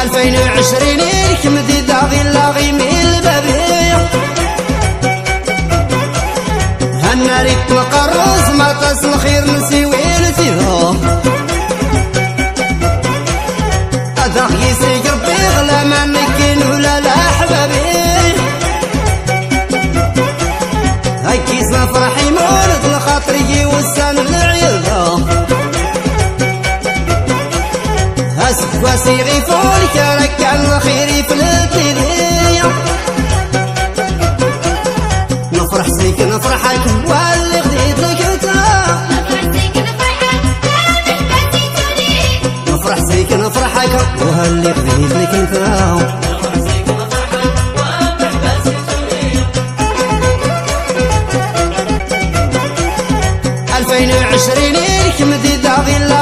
2020 لك مديدة غير لاغي من البابية هالناري تنقرص ما تصل خير نسيوين فيها هذا يسيق ربي غلا ما نكين ولا لا حبابي هاي كيس فرحي مولد لخاطري والسن العيلة هاسك واسيغي فولك ركع الخيري في الكلية نفرح سيك نفرحك واللي خديت لك انت نفرح سيك نفرحك وهاللي خديت لك انت 2020 لك مديدة غير